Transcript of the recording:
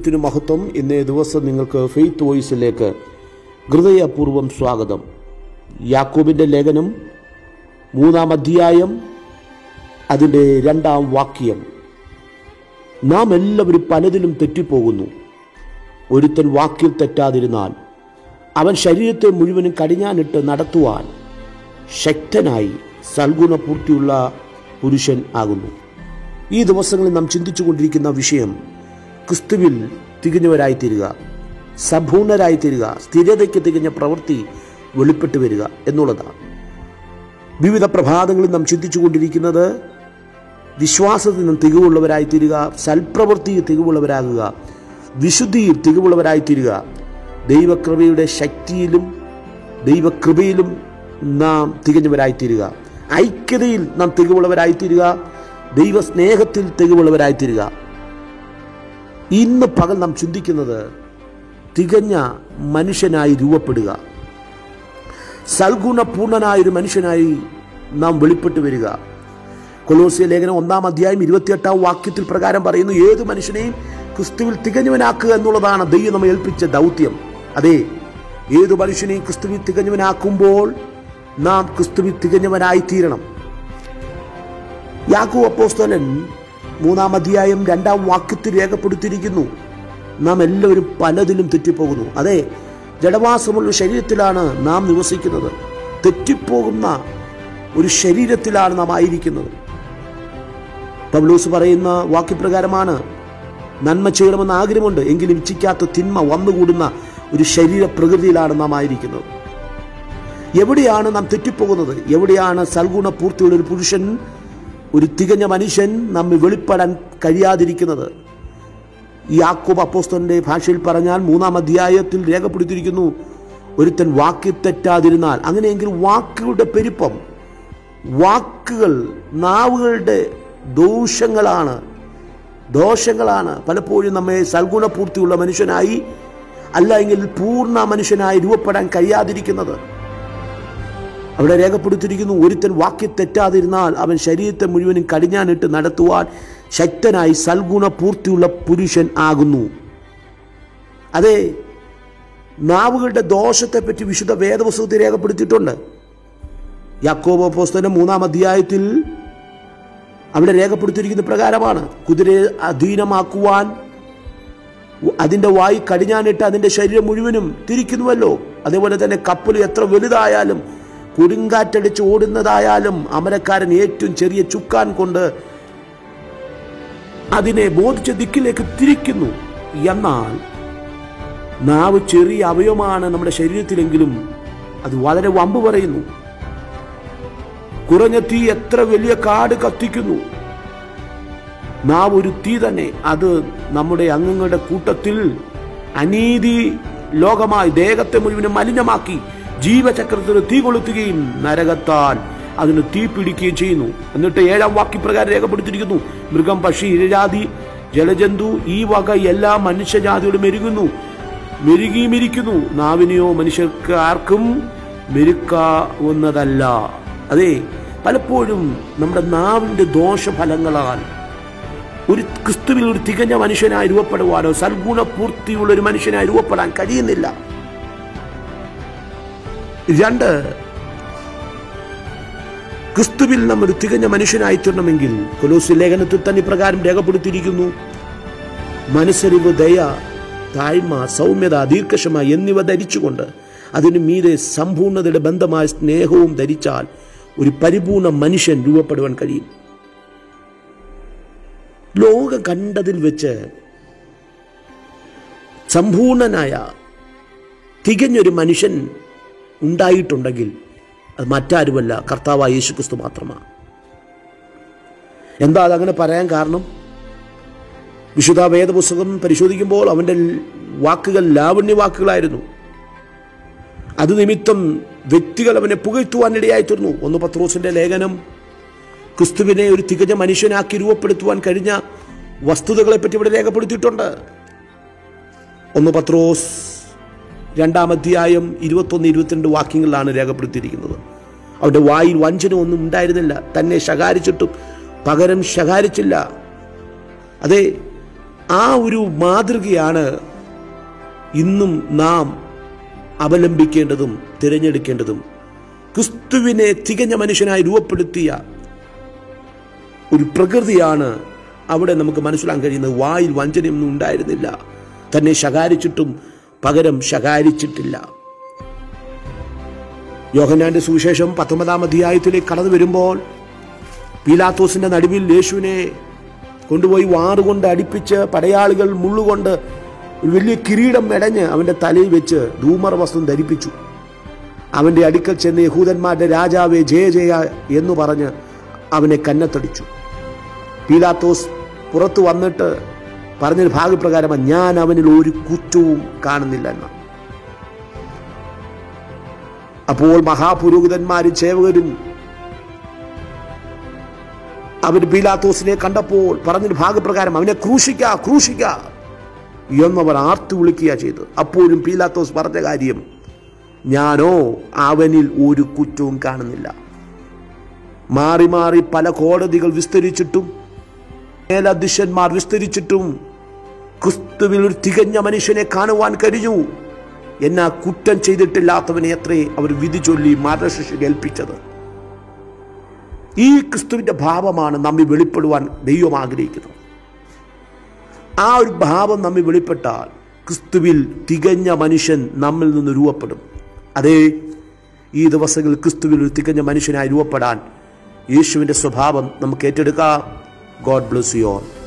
ദൈവത്തിന് മഹത്വം. ഇന്നേ ദിവസം നിങ്ങൾക്ക് ഫെയ്ത്ത് വോയിസിലേക്ക് ഹൃദയപൂർവ്വം സ്വാഗതം. യാക്കോബിൻ്റെ ലേഖനം 3-ാം അധ്യായം അതിൻ്റെ 2-ാം വാക്യം. നാം എല്ലാവരും പലതിലും തെറ്റിപ്പോകുന്നു. ഒരുത്തൻ വാക്കിൽ തെറ്റാതിരുന്നാൽ അവൻ ശരീരത്തെ മുഴുവനും കടിഞ്ഞാനിട്ട് നടത്തുവാൻ ശക്തനായി സൽഗുണപൂർത്തിയുള്ള പുരുഷൻ ആകുന്നു. ഈ ദിവസങ്ങളിൽ നാം ചിന്തിച്ചു കൊണ്ടിരിക്കുന്ന വിഷയം ക്രിസ്തുവിൽ തികഞ്ഞവരായിത്തീരുക, സമ്പൂർണരായിത്തീരുക, സ്ഥിരതയ്ക്ക് തികഞ്ഞ പ്രവൃത്തി വെളിപ്പെട്ടു വരിക എന്നുള്ളതാണ്. വിവിധ പ്രഭാതങ്ങളിൽ നാം ചിന്തിച്ചു കൊണ്ടിരിക്കുന്നത് വിശ്വാസത്തിൽ നിന്നും തികവുള്ളവരായിത്തീരുക, സൽപ്രവൃത്തിയിൽ തികവുള്ളവരാകുക, വിശുദ്ധിയിൽ തികവുള്ളവരായിത്തീരുക, ദൈവകൃപയുടെ ശക്തിയിലും ദൈവകൃപയിലും നാം തികഞ്ഞവരായിത്തീരുക, ഐക്യതയിൽ നാം തികവുള്ളവരായിത്തീരുക, ദൈവസ്നേഹത്തിൽ തികവുള്ളവരായിത്തീരുക. ഇന്ന് പകൽ നാം ചിന്തിക്കുന്നത് തികഞ്ഞ മനുഷ്യനായി രൂപപ്പെടുക, സൽഗുണപൂർണനായൊരു മനുഷ്യനായി നാം വെളിപ്പെട്ടു വരിക. കൊലോസ്യ ലേഖനം 1-ാം അധ്യായം 28-ാം വാക്യത്തിൽ പ്രകാരം പറയുന്നു, ഏത് മനുഷ്യനെയും ക്രിസ്തുവിൽ തികഞ്ഞവനാക്കുക എന്നുള്ളതാണ് ദൈവം നമ്മെ ഏൽപ്പിച്ച ദൗത്യം. അതെ, ഏതു മനുഷ്യനെയും ക്രിസ്തുവിൽ തികഞ്ഞവനാക്കുമ്പോൾ നാം ക്രിസ്തുവിൽ തികഞ്ഞവനായിത്തീരണം. യാക്കോബ് അപ്പോസ്തലൻ 3-ാം അധ്യായം 2-ാം വാക്യത്തിൽ രേഖപ്പെടുത്തിയിരിക്കുന്നു, നാം എല്ലാവരും പലതിലും തെറ്റിപ്പോകുന്നു. അതെ, ജഡവാസമുള്ള ശരീരത്തിലാണ് നാം നിവസിക്കുന്നത്. തെറ്റിപ്പോകുന്ന ഒരു ശരീരത്തിലാണ് നാം ആയിരിക്കുന്നത്. പൗലോസ് പറയുന്ന വാക്യപ്രകാരമാണ്, നന്മ ചെയ്യണമെന്ന് ആഗ്രഹമുണ്ട്, എങ്കിലും ഇച്ഛിക്കാത്ത തിന്മ വന്നുകൂടുന്ന ഒരു ശരീര പ്രകൃതിയിലാണ് നാം ആയിരിക്കുന്നത്. എവിടെയാണ് നാം തെറ്റിപ്പോകുന്നത്? എവിടെയാണ് സൽഗുണപൂർത്തിയുള്ള ഒരു പുരുഷൻ, ഒരു തികഞ്ഞ മനുഷ്യൻ നമ്മെ വെളിപ്പെടാൻ കഴിയാതിരിക്കുന്നത്? യാക്കോബ് അപ്പോസ്തലന്റെ ഭാഷയിൽ പറഞ്ഞാൽ 3-ാം അധ്യായത്തിൽ രേഖപ്പെടുത്തിയിരിക്കുന്നു, ഒരുത്തൻ വാക്കിൽ തെറ്റാതിരുന്നാൽ. അങ്ങനെയെങ്കിൽ വാക്കുകളുടെ പെരുപ്പം, വാക്കുകൾ, നാവുകളുടെ ദോഷങ്ങളാണ് പലപ്പോഴും നമ്മെ സൽഗുണപൂർത്തിയുള്ള മനുഷ്യനായി, അല്ല എങ്കിൽ പൂർണ്ണ മനുഷ്യനായി രൂപപ്പെടാൻ കഴിയാതിരിക്കുന്നത്. അവിടെ രേഖപ്പെടുത്തിയിരിക്കുന്നു, ഒരുത്തൻ വാക്കിൽ തെറ്റാതിരുന്നാൽ അവൻ ശരീരത്തെ മുഴുവനും കടിഞ്ഞാനിട്ട് നടത്തുവാൻ ശക്തനായി സൽഗുണപൂർത്തിയുള്ള പുരുഷൻ ആകുന്നു. അതെ, നാവുകളുടെ ദോഷത്തെപ്പറ്റി വിശുദ്ധ വേദപുസ്തകത്തിൽ രേഖപ്പെടുത്തിയിട്ടുണ്ട്. യാക്കോബ് അപ്പോസ്തലൻ 3-ാം അധ്യായത്തിൽ അവിടെ രേഖപ്പെടുത്തിയിരിക്കുന്ന പ്രകാരമാണ്, കുതിരയെ അധീനമാക്കുവാൻ അതിൻ്റെ വായി കടിഞ്ഞാനിട്ട് അതിൻ്റെ ശരീരം മുഴുവനും തിരിക്കുന്നുവല്ലോ. അതേപോലെ തന്നെ കപ്പൽ എത്ര വലുതായാലും കൊടുങ്കാറ്റടിച്ച് ഓടുന്നതായാലും അമരക്കാരൻ ഏറ്റവും ചെറിയ ചുക്കാൻ കൊണ്ട് അതിനെ ബോധിച്ച ദിക്കിലേക്ക് തിരിക്കുന്നു. എന്നാൽ നാവ് ചെറിയ അവയവമാണ് നമ്മുടെ ശരീരത്തിലെങ്കിലും അത് വളരെ വമ്പ് പറയുന്നു. കുറഞ്ഞ തീ എത്ര വലിയ കാട് കത്തിക്കുന്നു. നാവ് ഒരു തീ തന്നെ. അത് നമ്മുടെ അംഗങ്ങളുടെ കൂട്ടത്തിൽ അനീതി ലോകമായി ദേഹത്തെ മുഴുവനും മലിനമാക്കി ജീവചക്രത്തിന് തീ കൊളുത്തുകയും നരകത്താൽ അതിന് തീ പിടിക്കുകയും ചെയ്യുന്നു. എന്നിട്ട് 7-ാം വാക്യപ്രകാരം രേഖപ്പെടുത്തിയിരിക്കുന്നു, മൃഗം, പക്ഷി, ഇഴജാതി, ജലജന്തു ഈ വക എല്ലാ മനുഷ്യജാതിയോടും മെരുകിയിരിക്കുന്നു. നാവിനെയോ മനുഷ്യർക്ക് ആർക്കും മെരുക്കാവുന്നതല്ല. അതെ, പലപ്പോഴും നമ്മുടെ നാവിൻ്റെ ദോഷഫലങ്ങളാൽ ഒരു ക്രിസ്തുവിൽ ഒരു തികഞ്ഞ മനുഷ്യനായി രൂപപ്പെടുവാനോ സൽഗുണപൂർത്തിയുള്ള ഒരു മനുഷ്യനായി രൂപപ്പെടാൻ കഴിയുന്നില്ല. 2, ക്രിസ്തുവിൽ നാം ഒരു തികഞ്ഞ മനുഷ്യനായി തീരണമെങ്കിൽ കൊലോസ്യ ലേഖനത്തിൽ തന്നെ ഇപ്രകാരം രേഖപ്പെടുത്തിയിരിക്കുന്നു, മനസ്സരിവ്, ദയ, താഴ്മ, സൗമ്യത, ദീർഘക്ഷമ എന്നിവ ധരിച്ചുകൊണ്ട് അതിനു മീതെ സമ്പൂർണ്ണതയുടെ ബന്ധമായ സ്നേഹവും ധരിച്ചാൽ ഒരു പരിപൂർണ മനുഷ്യൻ രൂപപ്പെടുവാൻ കഴിയും. ലോകം കണ്ടതിൽ വെച്ച് സമ്പൂർണനായ തികഞ്ഞൊരു മനുഷ്യൻ ഉണ്ടായിട്ടുണ്ടെങ്കിൽ അത് മറ്റാരുമല്ല, കർത്താവായ യേശുക്രിസ്തു മാത്രമാണ്. എന്താ അതങ്ങനെ പറയാൻ കാരണം? വിശുദ്ധ വേദപുസ്തകം പരിശോധിക്കുമ്പോൾ അവൻ്റെ വാക്കുകൾ ലാവണ്യ വാക്കുകളായിരുന്നു. അത് നിമിത്തം വ്യക്തികൾ അവനെ പുകഴ്ത്തുവാനിടയായിത്തീർന്നു. 1 പത്രോസിന്റെ ലേഖനം ക്രിസ്തുവിനെ ഒരു തികഞ്ഞ മനുഷ്യനാക്കി രൂപപ്പെടുത്തുവാൻ കഴിഞ്ഞ വസ്തുതകളെപ്പറ്റി ഇവിടെ രേഖപ്പെടുത്തിയിട്ടുണ്ട്. 1 പത്രോസ് 2-ാം അധ്യായം 21-22 വാക്യങ്ങളിലാണ് രേഖപ്പെടുത്തിയിരിക്കുന്നത്. അവരുടെ വായിൽ വഞ്ചന ഒന്നും ഉണ്ടായിരുന്നില്ല, തന്നെ ശകാരിച്ചിട്ടും പകരം ശകാരിച്ചില്ല. അതെ, ആ ഒരു മാതൃകയാണ് ഇന്നും നാം അവലംബിക്കേണ്ടതും തിരഞ്ഞെടുക്കേണ്ടതും. ക്രിസ്തുവിനെ തികഞ്ഞ മനുഷ്യനായി രൂപപ്പെടുത്തിയ ഒരു പ്രകൃതിയാണ് അവിടെ നമുക്ക് മനസ്സിലാക്കാൻ കഴിയുന്നത്. വായിൽ വഞ്ചനയൊന്നും ഉണ്ടായിരുന്നില്ല. തന്നെ ശകാരിച്ചിട്ടും പകരം ശകാരിച്ചിട്ടില്ല. യോഹന്നാന്റെ സുവിശേഷം 19-ാം അധ്യായത്തിലേക്ക് കടന്നു വരുമ്പോൾ പീലാത്തോസിന്റെ നടുവിൽ യേശുവിനെ കൊണ്ടുപോയി വാറുകൊണ്ട് അടിപ്പിച്ച് പടയാളികൾ മുള്ളുകൊണ്ട് ഒരു വലിയ കിരീടം മെടഞ്ഞ് അവന്റെ തലയിൽ വെച്ച് ധൂമർ വസ്ത്രം ധരിപ്പിച്ചു. അവന്റെ അടുക്കൽ ചെന്ന് യഹൂദന്മാരുടെ രാജാവേ ജയ ജയ എന്ന് പറഞ്ഞ് അവനെ കന്നത്തടിച്ചു. പീലാത്തോസ് പുറത്തു വന്നിട്ട് പറഞ്ഞൊരു ഭാഗപ്രകാരമാണ്, ഞാൻ അവനിൽ ഒരു കുറ്റവും കാണുന്നില്ല എന്ന്. അപ്പോൾ മഹാപുരോഹിതന്മാരും സേവകരും അവർ പീലാത്തോസിനെ കണ്ടപ്പോൾ പറഞ്ഞൊരു ഭാഗപ്രകാരം അവനെ ക്രൂശിക്ക ക്രൂശിക്ക എന്നവർ ആർത്തു വിളിക്കുക ചെയ്തു. അപ്പോഴും പീലാത്തോസ് പറഞ്ഞ കാര്യം, ഞാനോ അവനിൽ ഒരു കുറ്റവും കാണുന്നില്ല. മാറി മാറി പല കോടതികൾ വിസ്തരിച്ചിട്ടും മേലധ്യക്ഷന്മാർ വിസ്തരിച്ചിട്ടും ക്രിസ്തുവിൽ ഒരു തികഞ്ഞ മനുഷ്യനെ കാണുവാൻ കഴിഞ്ഞു. എന്നാ കുറ്റം ചെയ്തിട്ടില്ലാത്തവനെ എത്രേ അവർ വിധി ചൊല്ലി മരണശിക്ഷ ഏൽപ്പിച്ചത്. ഈ ക്രിസ്തുവിന്റെ ഭാവമാണ് നമ്മിൽ വെളിപ്പെടുവാൻ ദൈവം ആഗ്രഹിക്കുന്നത്. ആ ഒരു ഭാവം നമ്മിൽ വെളിപ്പെട്ടാൽ ക്രിസ്തുവിൽ തികഞ്ഞ മനുഷ്യൻ നമ്മിൽ നിന്ന് രൂപപ്പെടും. അതേ, ഈ ദിവസങ്ങളിൽ ക്രിസ്തുവിൽ ഒരു തികഞ്ഞ മനുഷ്യനായി രൂപപ്പെടാൻ യേശുവിന്റെ സ്വഭാവം നമുക്ക് ഏറ്റെടുക്കാം. God bless you all.